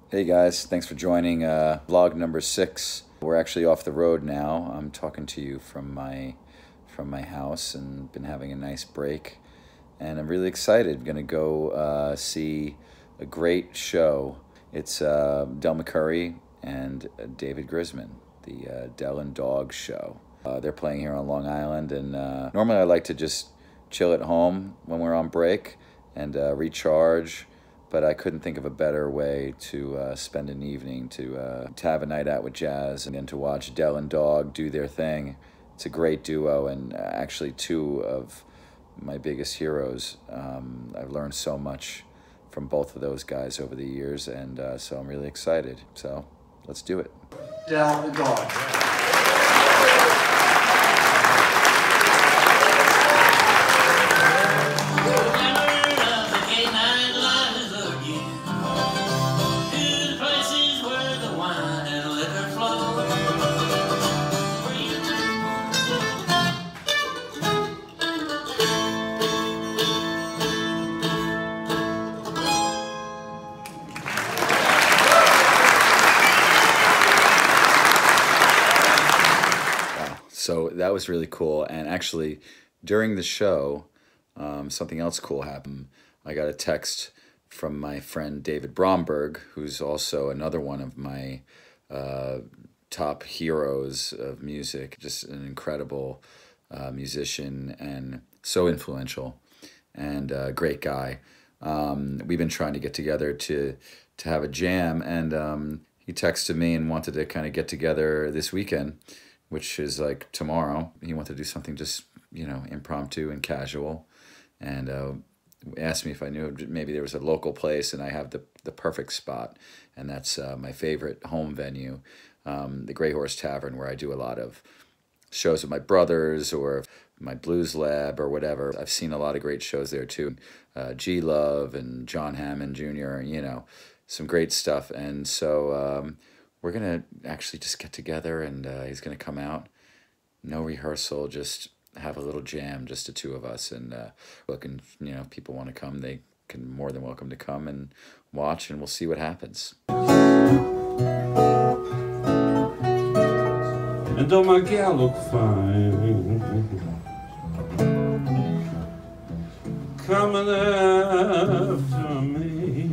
Hey guys, thanks for joining vlog number 6. We're actually off the road now. I'm talking to you from my house and been having a nice break. And I'm really excited. I'm gonna go see a great show. It's Del McCoury and David Grisman, the Del and Dog show. They're playing here on Long Island, and normally I like to just chill at home when we're on break and recharge. But I couldn't think of a better way to spend an evening, to have a night out with jazz and then to watch Del and Dog do their thing. It's a great duo, and actually two of my biggest heroes. I've learned so much from both of those guys over the years, and so I'm really excited. So let's do it. Del and Dog. So that was really cool, and actually during the show, something else cool happened. I got a text from my friend David Bromberg, who's also another one of my top heroes of music, just an incredible musician and so influential and a great guy. We've been trying to get together to have a jam, and he texted me and wanted to kind of get together this weekend, which is like tomorrow. He wanted to do something just, you know, impromptu and casual, and asked me if I knew maybe there was a local place, and I have the perfect spot, and that's my favorite home venue, the Grey Horse Tavern, where I do a lot of shows with my brothers or my blues lab or whatever. I've seen a lot of great shows there too. G Love and John Hammond Jr., you know, some great stuff. And so we're gonna actually just get together, and he's gonna come out, no rehearsal, just have a little jam, just the two of us. And look, and you know, people want to come, they can more than welcome to come and watch, and we'll see what happens. And though my gal look fine, coming after me,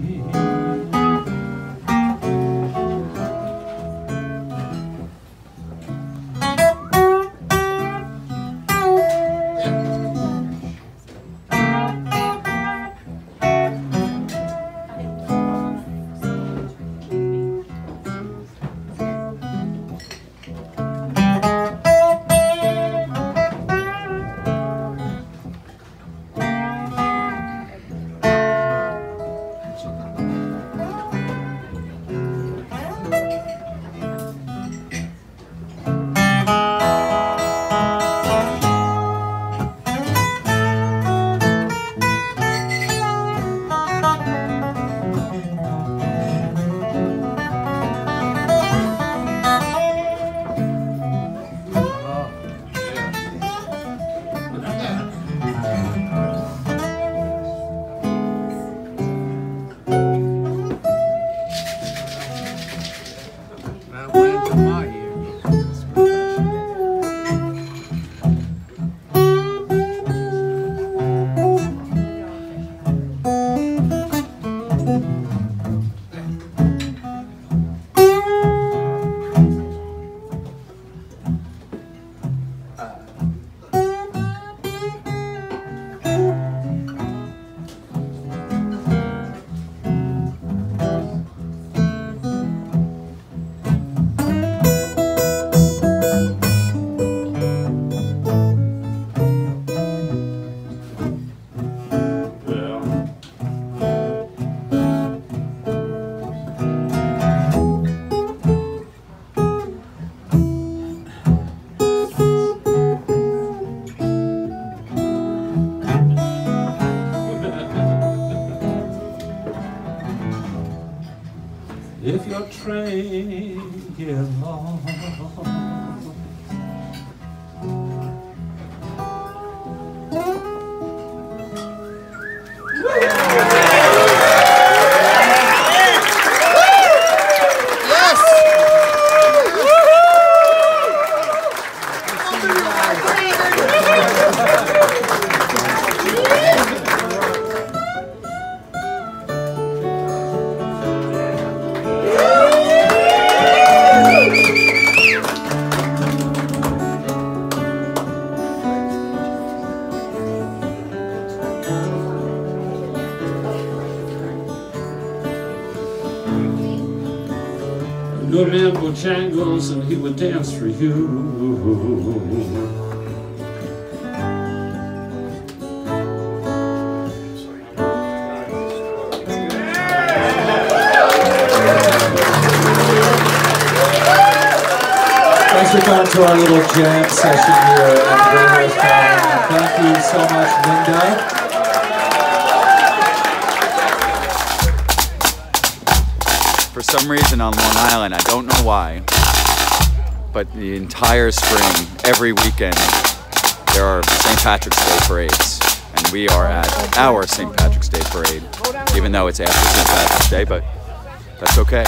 if your train gets lost, Good man Bojangles, and he would dance for you. Thanks for coming to our little jam session here at the Great Horse Tavern. Thank you so much, Linda. For some reason on Long Island, I don't know why, but the entire spring, every weekend, there are St. Patrick's Day parades. And we are at our St. Patrick's Day parade, even though it's after St. Patrick's Day, but that's okay.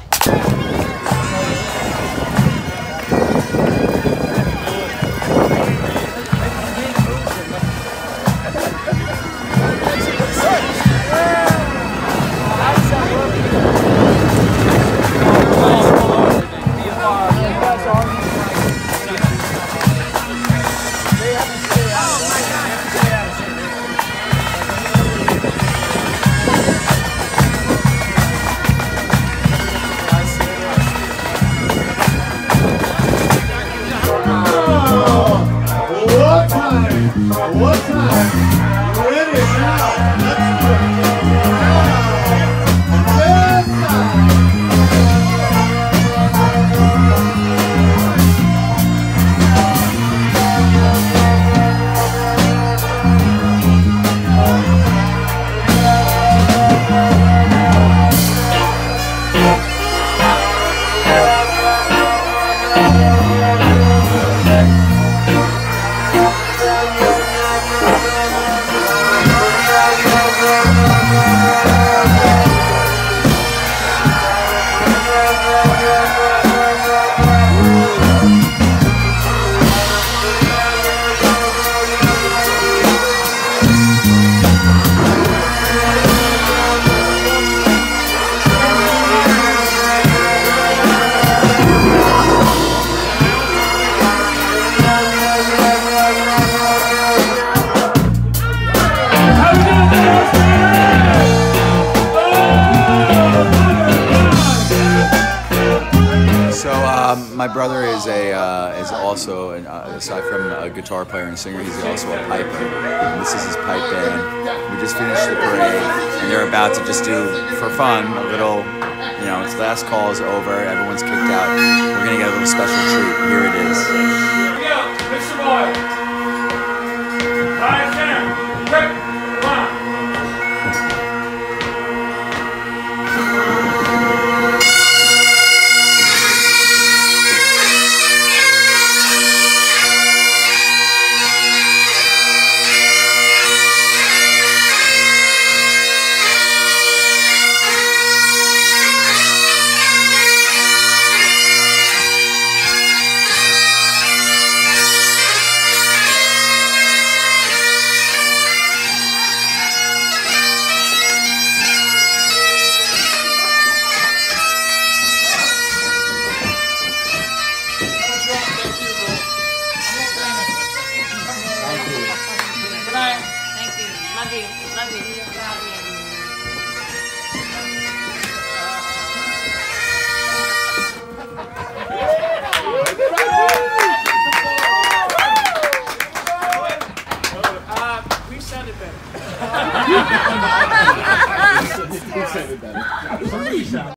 What time? Ready now. Let's do it. Yes, My brother is also, aside from a guitar player and singer, he's also a piper. And this is his pipe band. We just finished the parade, and they're about to just do, for fun, a little, it's last call is over, everyone's kicked out. We're gonna get a little special treat. Here it is. Here we go, Mr. Boy. Right there. Quick, come on. Thank you. Love you. Love you. We sounded better. we sounded better.